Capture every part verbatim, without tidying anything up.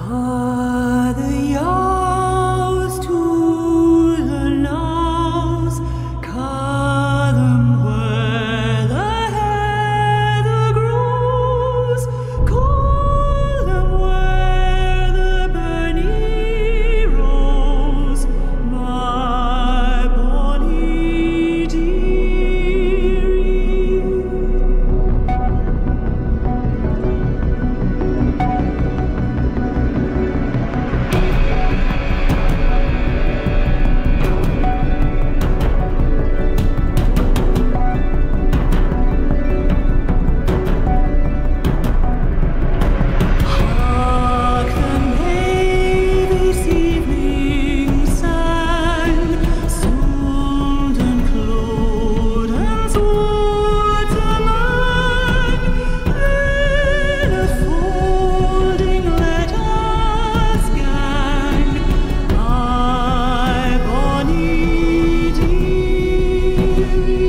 Are the yows to the lows, call them where the heather grows, call them where the burnie rose, my bonny dearie. Hark, the mavis evening sang, Soldan Cloden's woods among. Then a folding let us gang, my bonny dearie.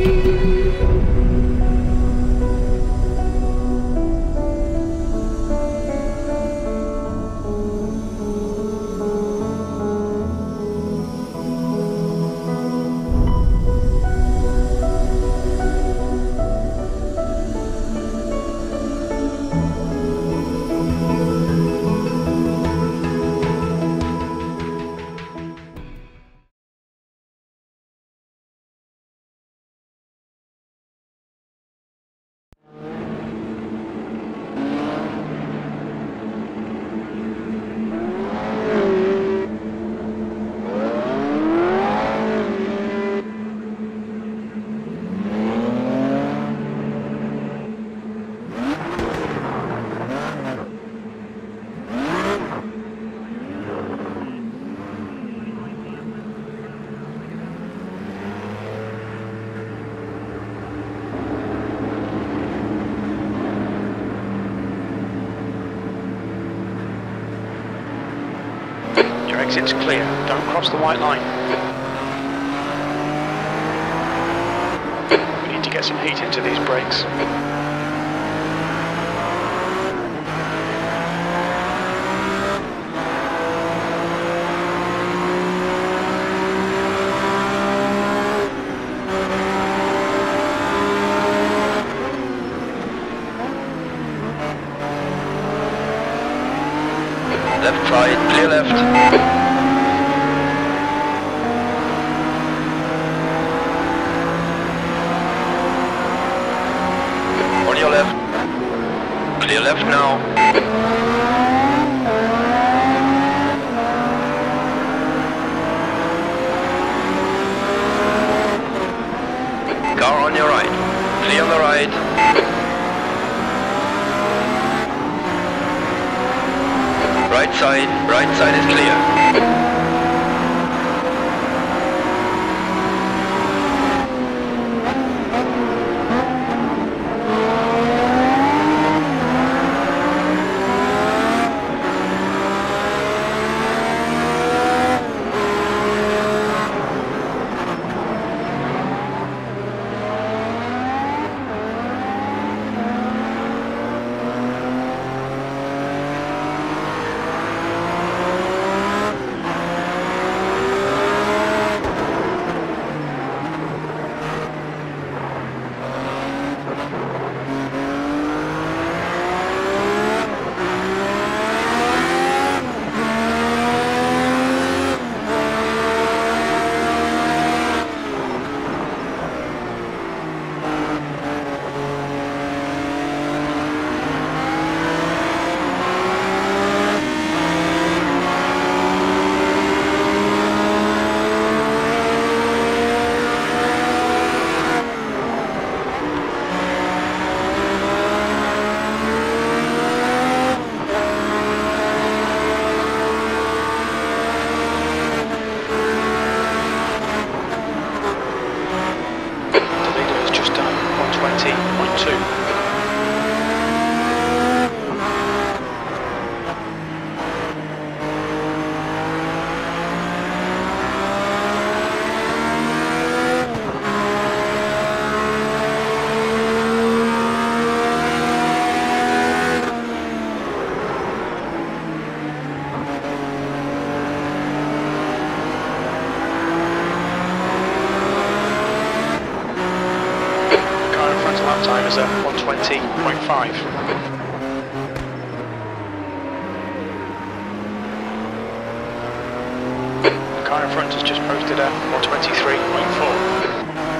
Your exit's clear. Don't cross the white line. We need to get some heat into these brakes. Left side, clear left. On your left. Clear left now. Car on your right. Clear on the right. Right side, right side is clear. as a one twenty point five. The car in front has just posted a one twenty-three point four.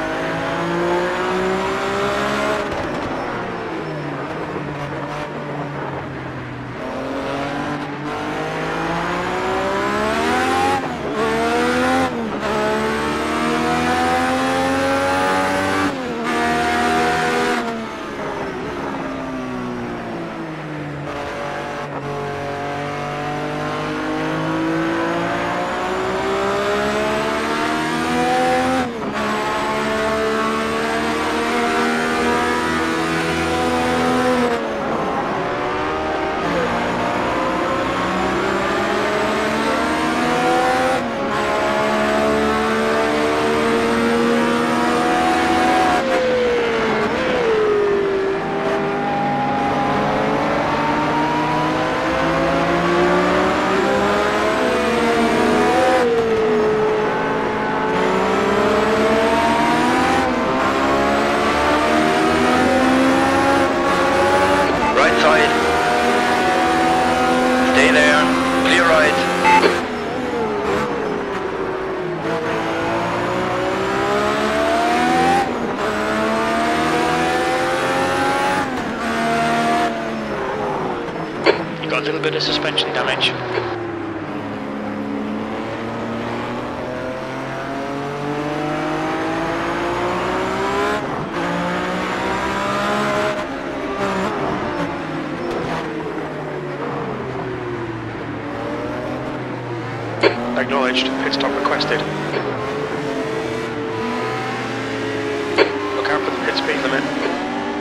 Got a little bit of suspension damage. Acknowledged, pit stop requested. Look out for the pit speed limit.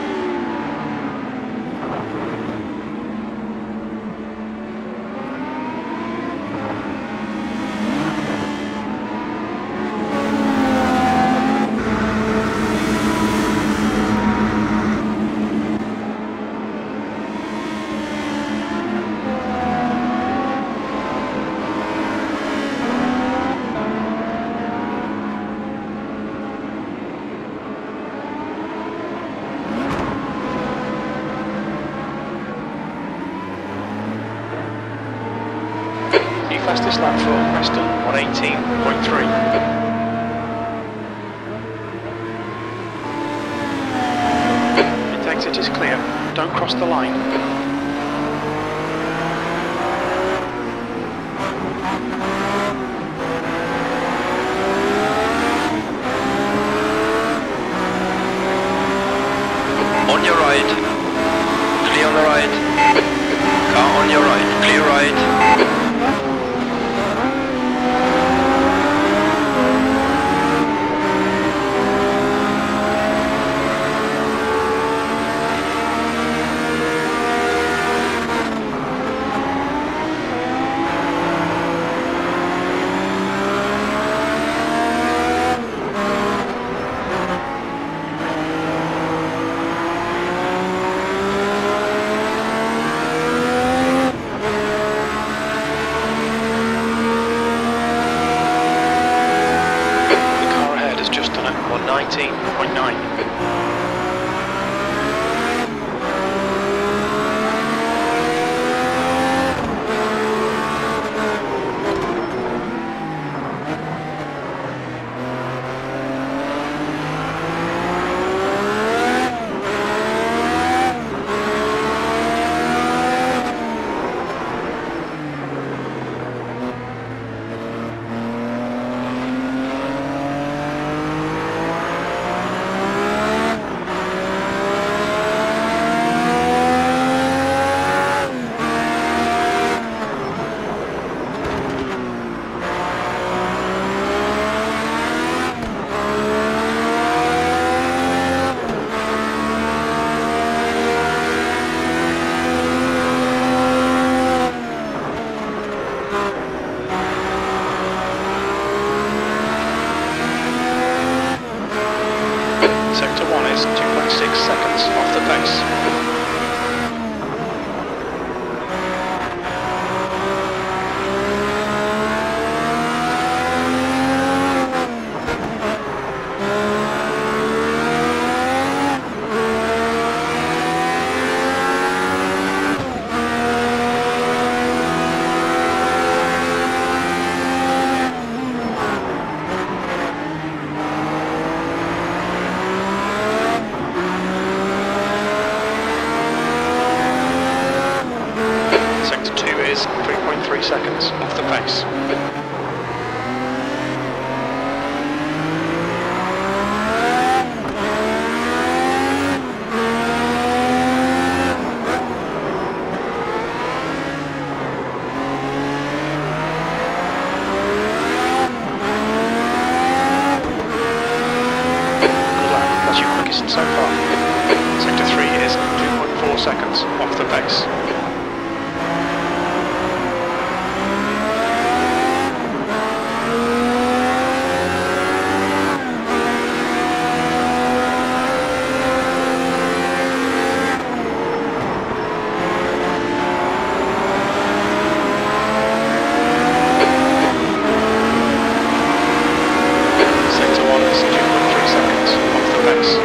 Fastest lap for Preston, one eighteen point three. Pit exit is clear, don't cross the line. On your right, clear on the right, car on your right, clear right. nineteen point nine. Sector one is two point six seconds off the pace. seconds off the pace. So far. Sector three is two point four seconds off the pace. Sector one is two point three seconds off the pace.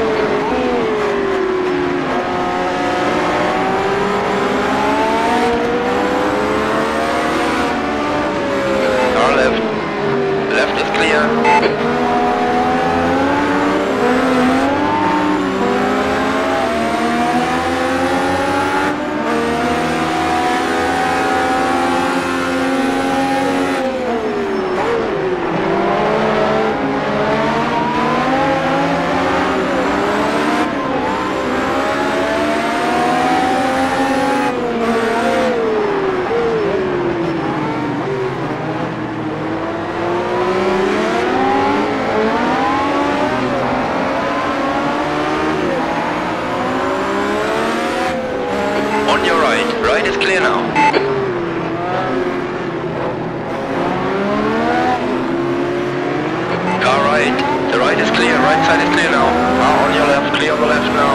Right is clear now. Car right. The right is clear. Right side is clear now. Car on your left. Clear on the left now.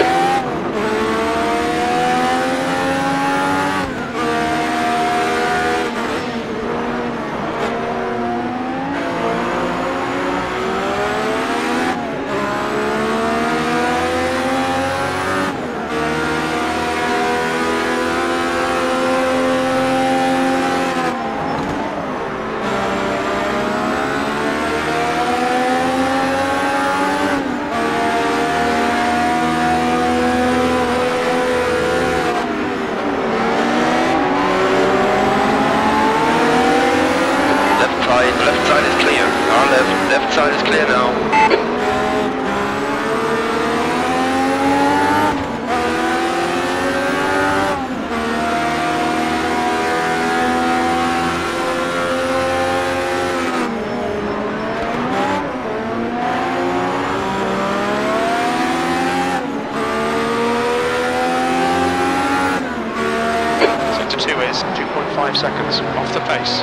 Left side is clear. Our left, left side is clear now. Sector two is two point five seconds off the pace.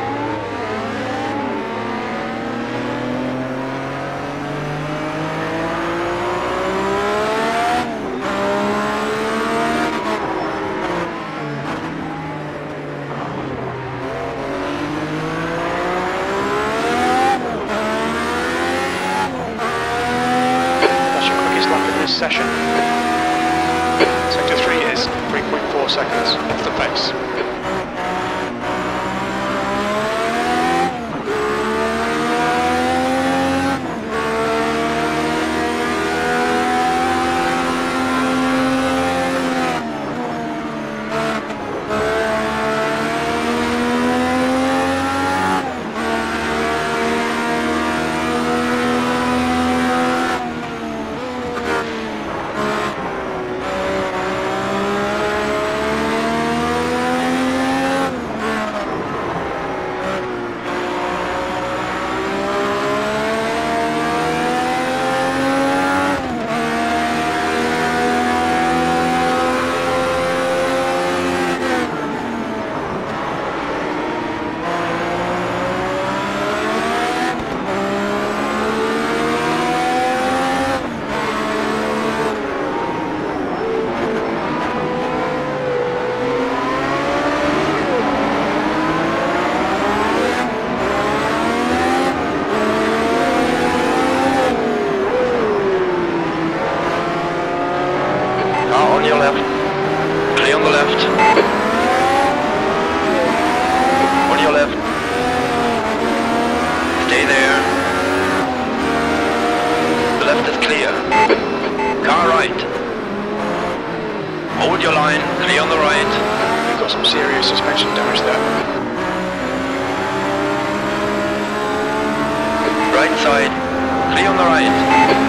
Session. Sector three is three point four seconds off the pace. On your left. Clear on the left. On your left. Stay there. The left is clear. Car right. Hold your line. Clear on the right. We've got some serious suspension damage there. side. Clear on the right.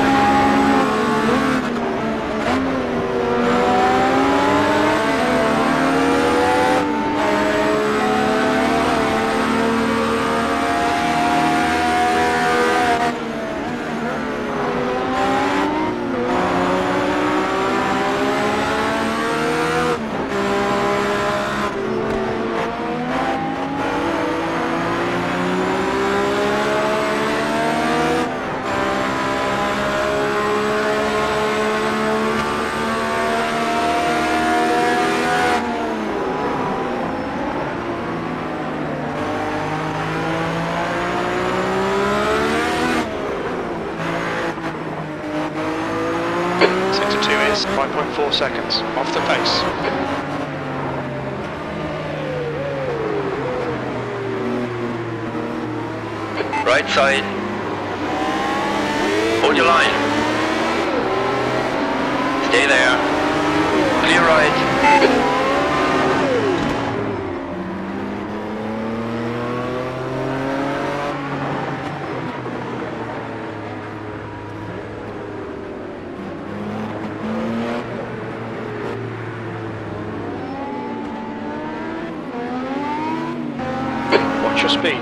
Sector two is five point four seconds, off the pace. Right side. Hold your line. Stay there. Clear right. Watch your speed.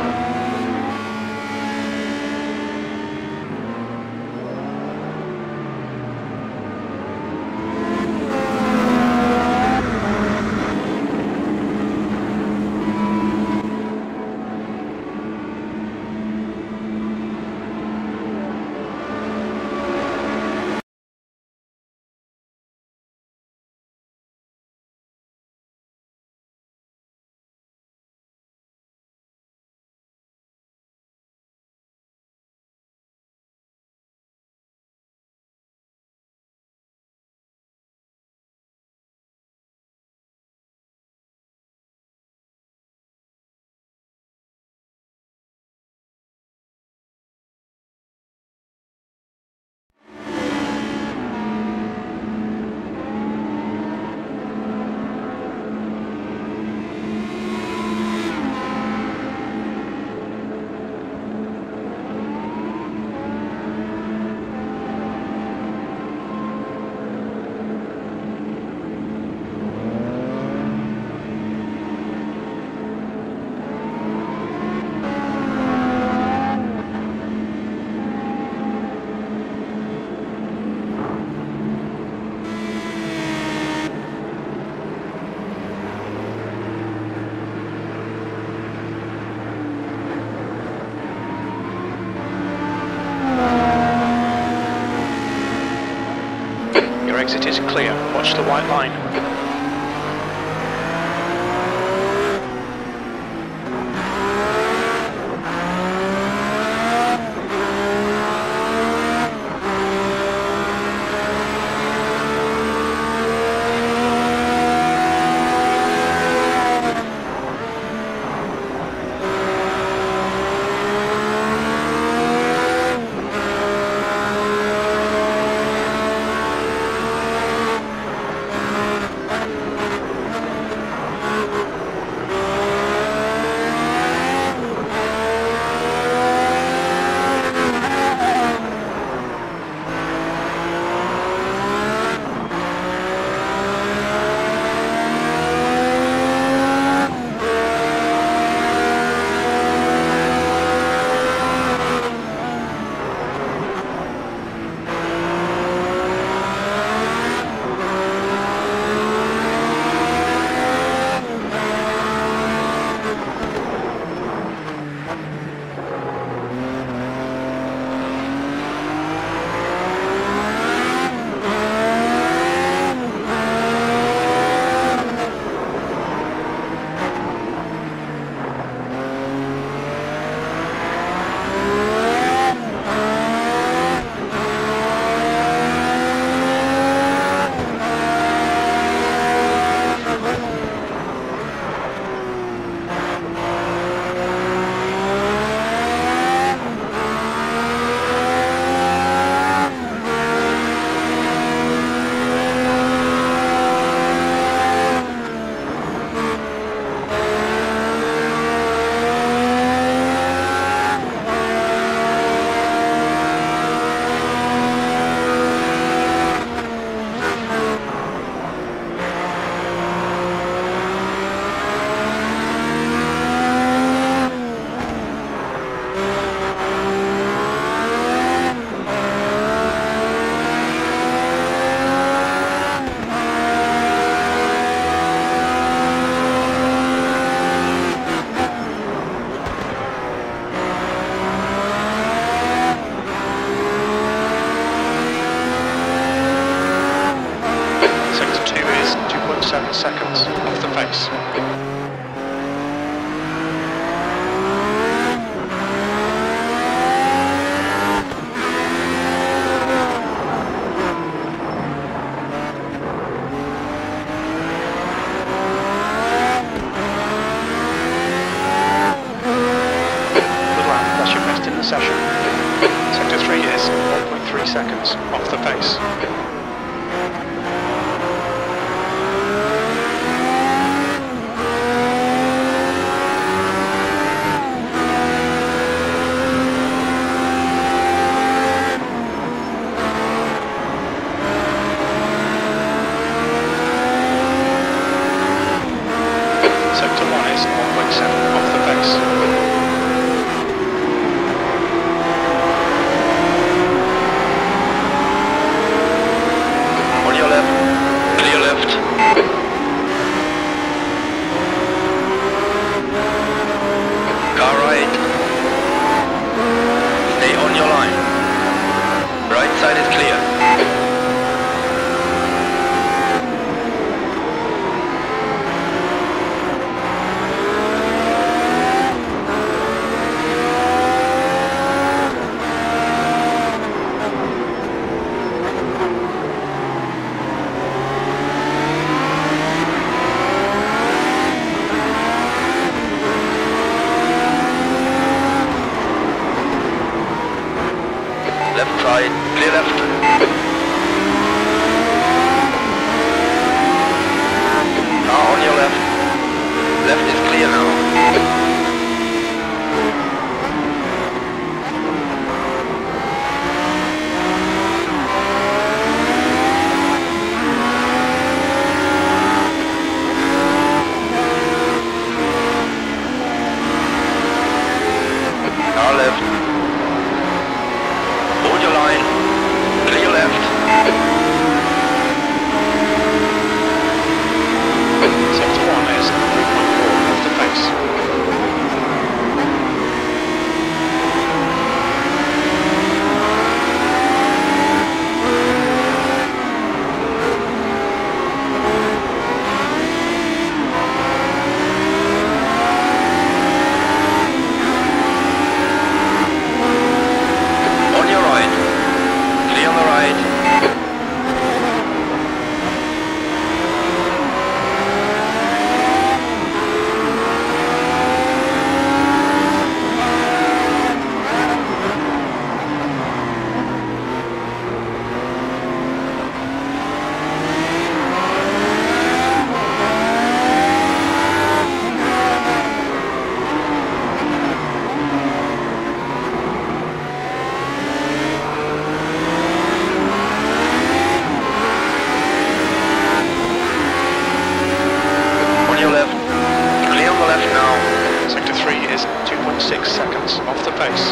Your exit is clear. Watch the white line. seven seconds off the pace. Session. Sector three is one point three seconds off the pace. Sector one is one point seven off the pace. Side is clear. Left side, clear left. Now on your left. Left is clear now. Now left. Hold your line. Clear left. Sector one is three point four off the pace. On your right. Clear on the right. On your left. Clear on the left now. Sector three is two point six seconds off the pace.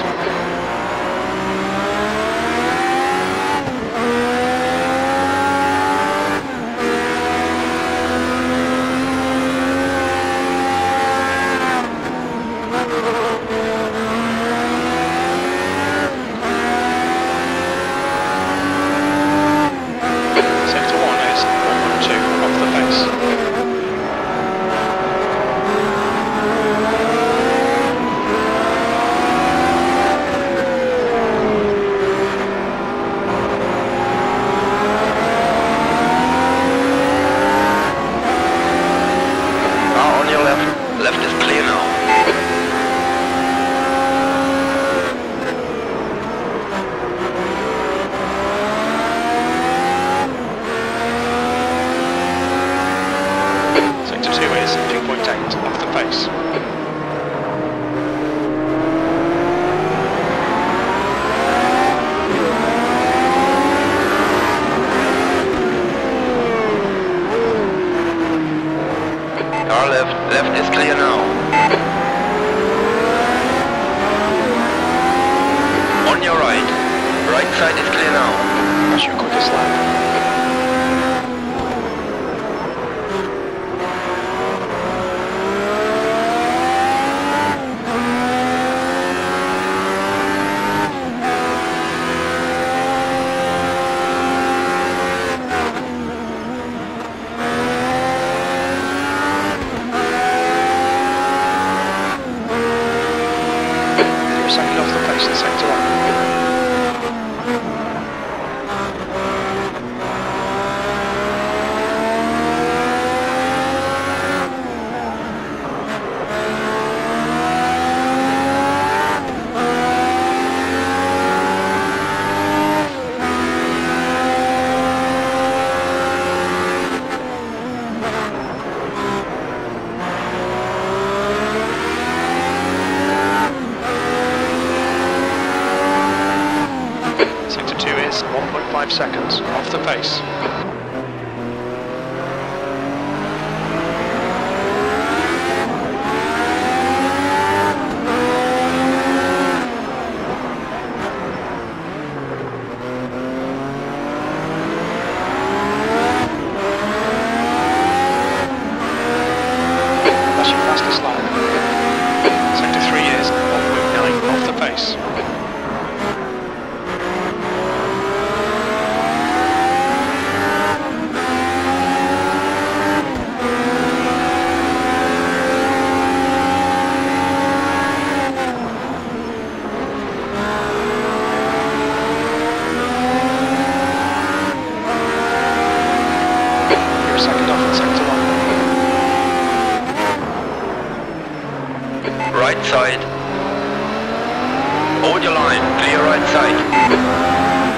Sector one is one point two off the pace. Now on your left. Left is clear now. Sector two is two point eight off the pace. Car left. Left is clear now. On your right. Right side is clear now. That's your quickest lap. Sector two is one point five seconds off the pace. That's your fastest lap. Sector three is one point nine off the pace. You're a second off in sector one. Right side. Hold your line. Clear right side.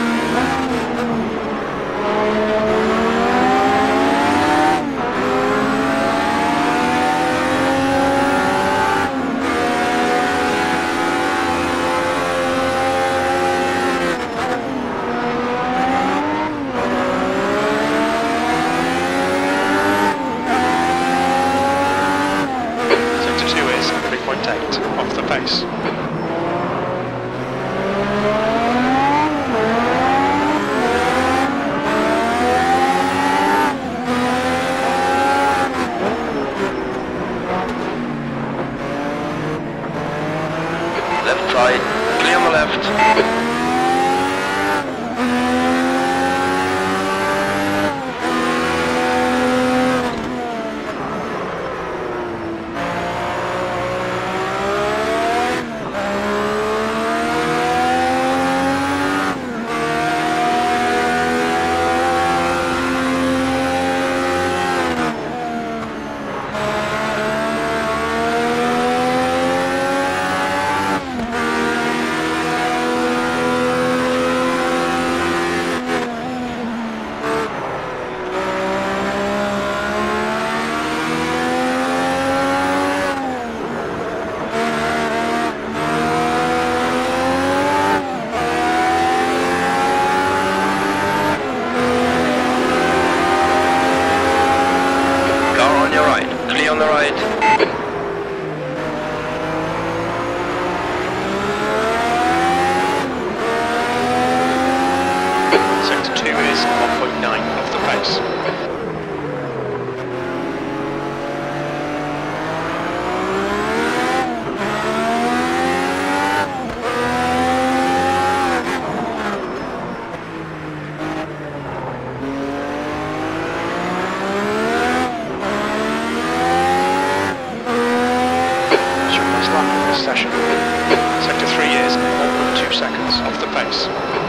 Sector two is three point eight off the pace. Left side. Clear on the left. Car on your right. Clear on the right. Sector two is one point nine off the pace. That's your last lap of this session. Sector three is one point two seconds off the pace.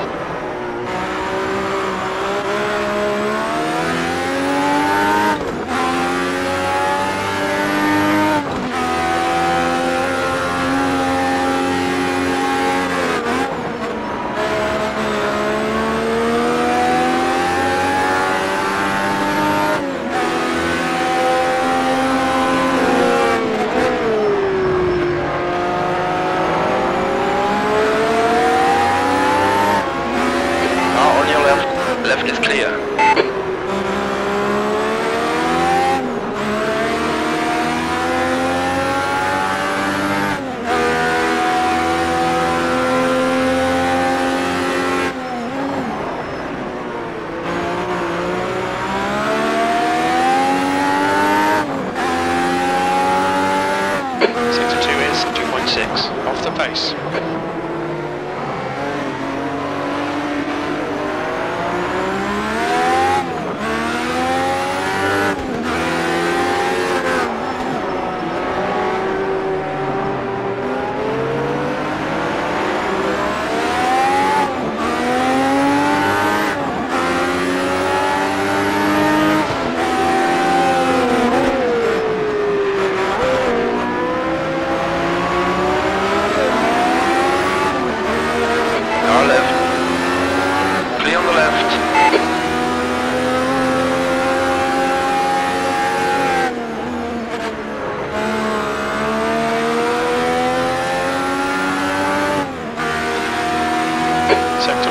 Car on your left. Left is clear. Sector two is two point six off the pace.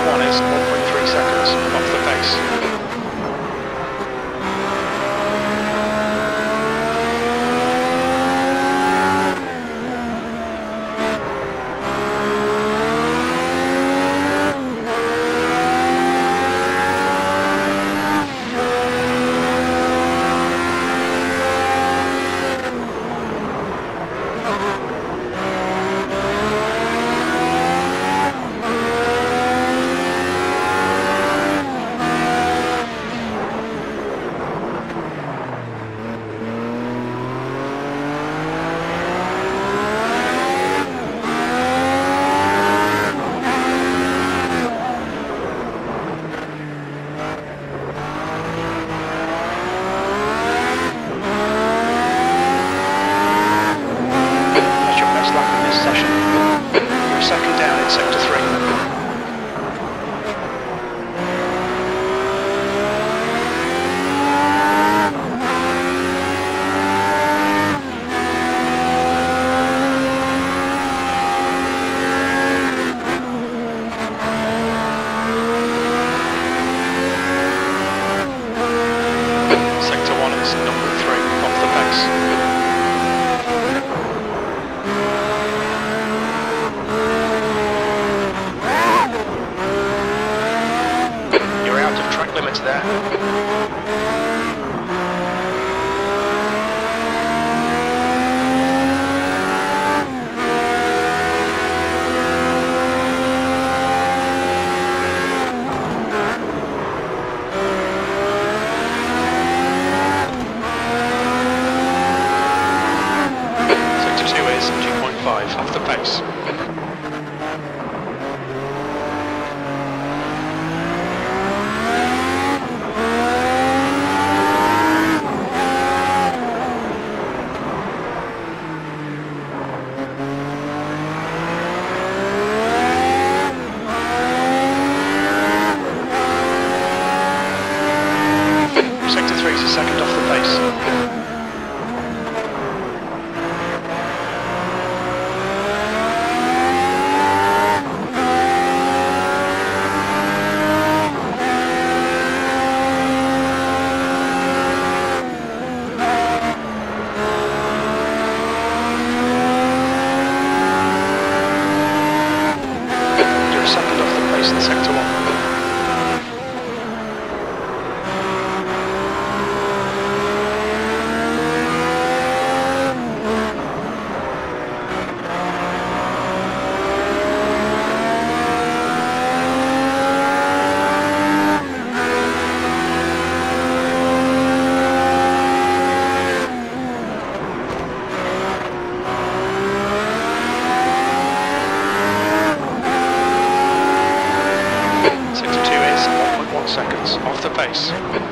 one is one point three seconds off the pace. Off the pace. Sector three is a second off the pace. In sector one. Seconds off the pace.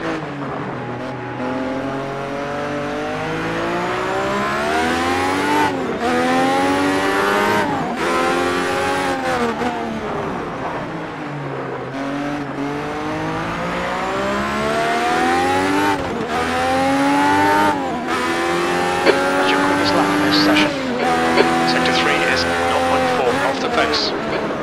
That's your quickest lap in this session. Sector three is zero point four off the pace.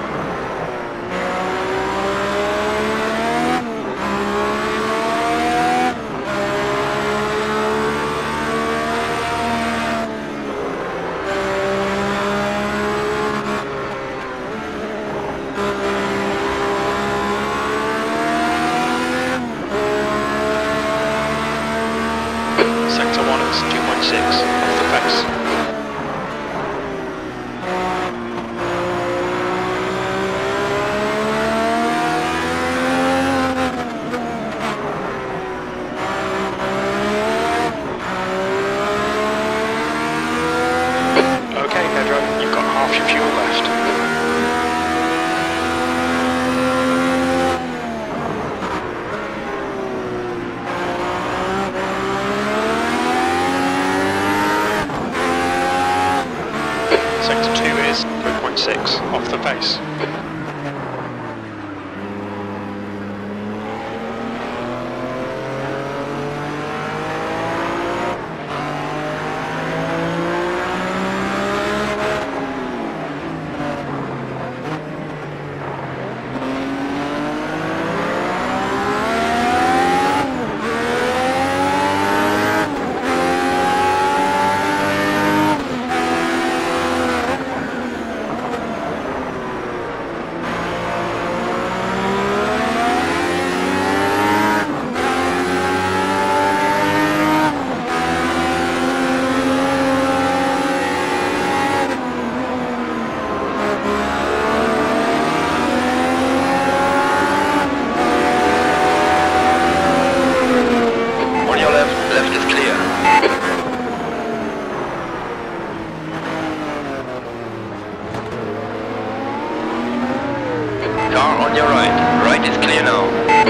Sector one is two point six off the pace. Okay, Pedro, you've got half your fuel left. Car on your right. Right is clear now.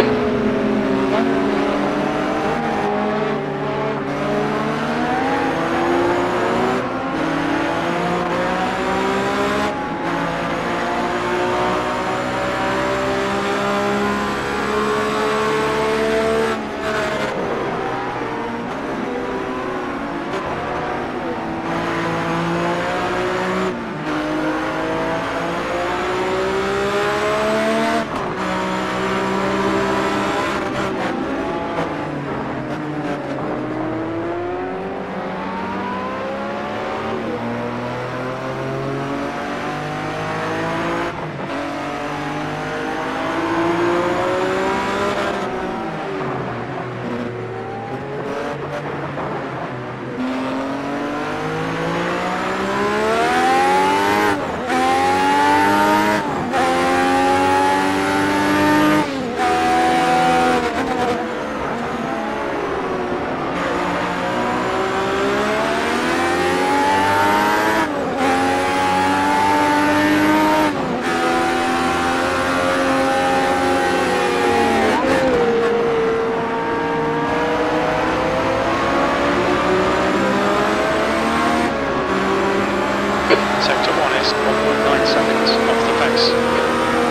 Sector one is one point nine seconds off the pace.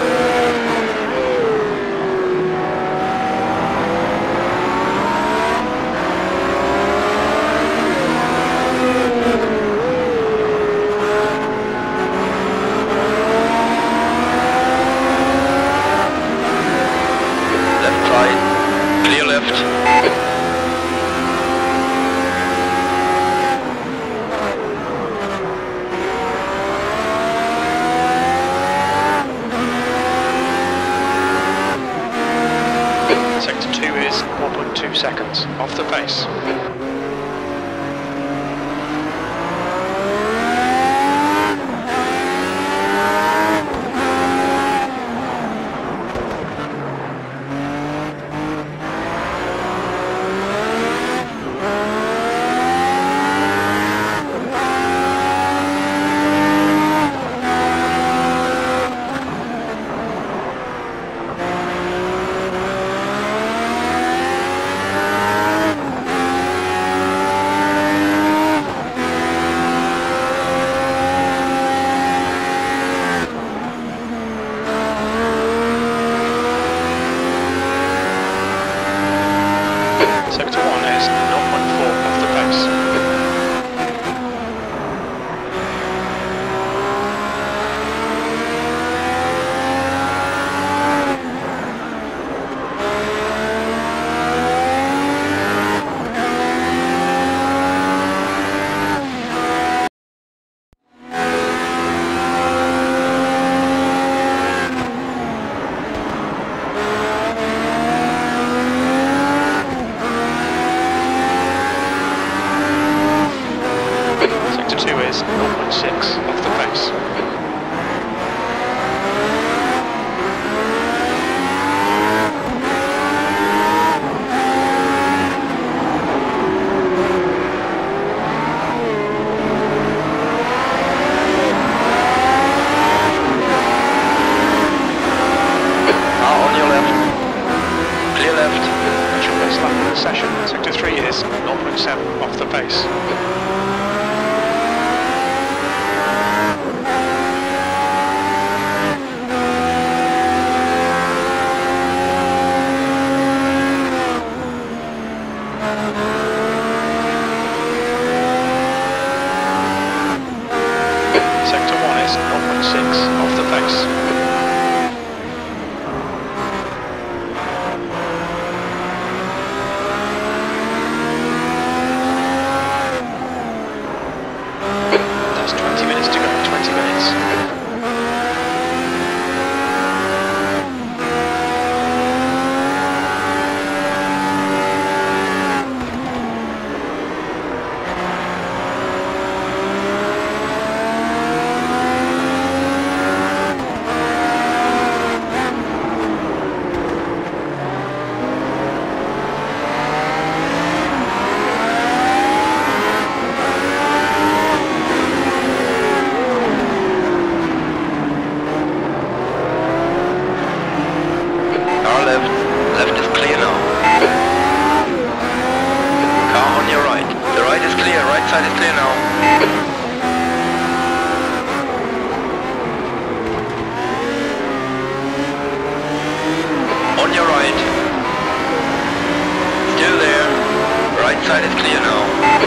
Left right. Clear left. Sector two is one point two seconds off the pace. Sector one is zero point four off the pace. Sector two is zero point six off the pace. Car on your left. Clear left. That's your best lap of the session. Sector three is zero point seven off the pace. Sector one is zero point six off the pace. That's twenty minutes to go, twenty minutes. left. Left is clear now. Car on your right. The right is clear. Right side is clear now. On your right. Still there. Right side is clear now.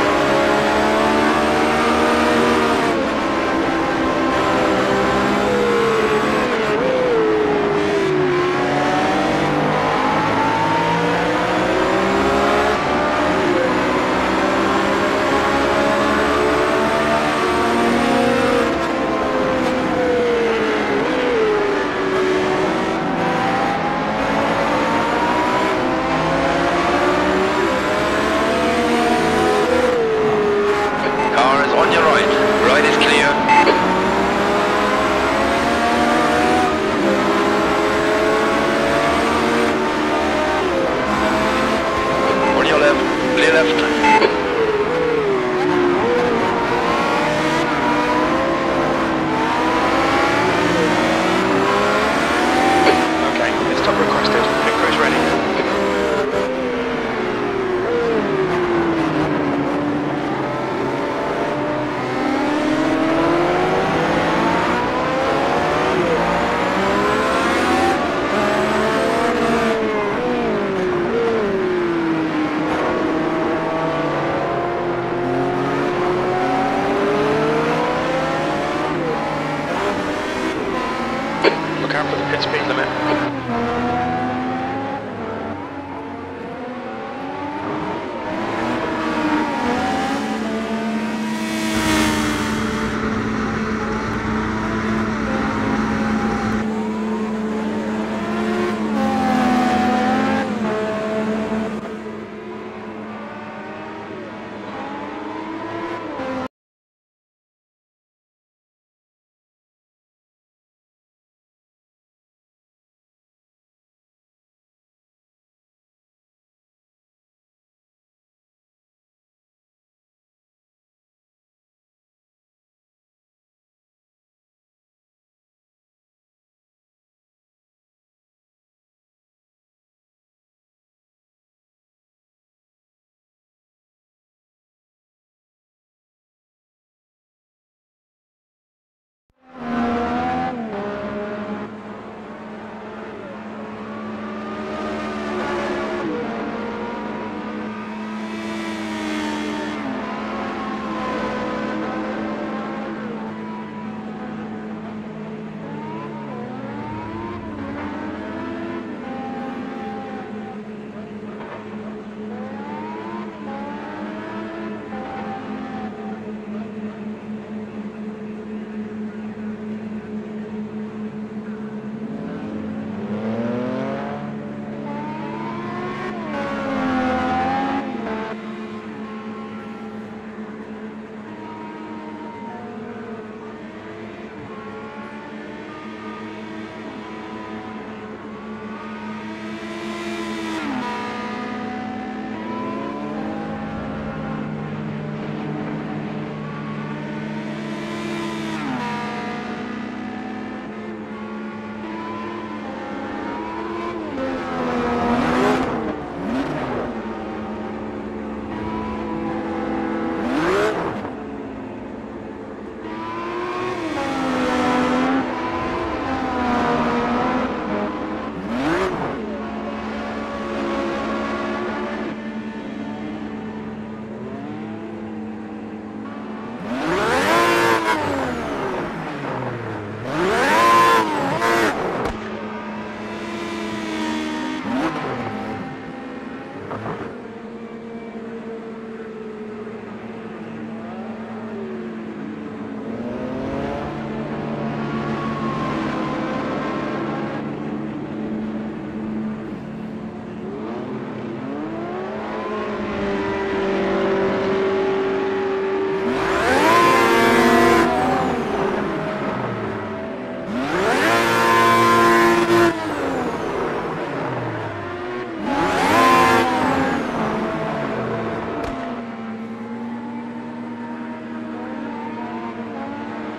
Speed limit.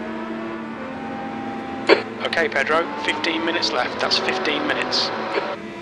Okay, Pedro, fifteen minutes left. That's fifteen minutes.